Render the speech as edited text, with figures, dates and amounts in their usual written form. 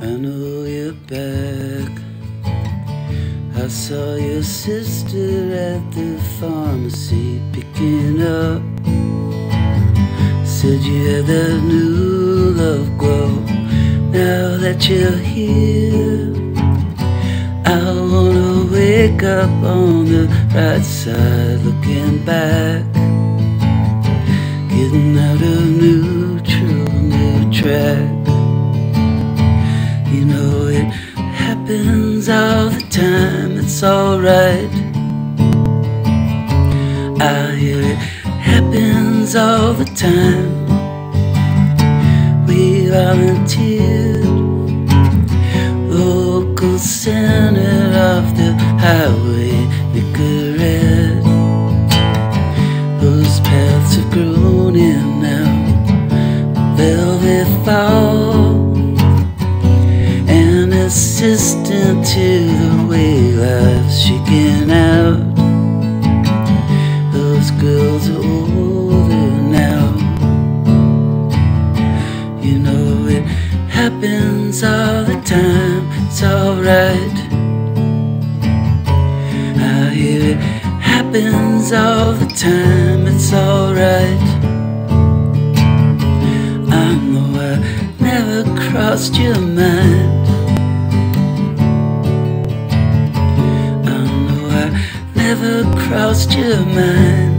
I know you're back. I saw your sister at the pharmacy picking up. Said you had that new love glow. Now that you're here, I wanna wake up on the right side, looking back, getting out of neutral, new track. You know it happens all the time, it's alright. I hear it happens all the time. We volunteered, local center of the highway, make it red. Those paths have grown in now, velvet fall, an assistant to the way life's shaking out. Those girls are older now. You know it happens all the time, it's alright. I hear it happens all the time, it's alright. I know I never crossed your mind. I know I never crossed your mind.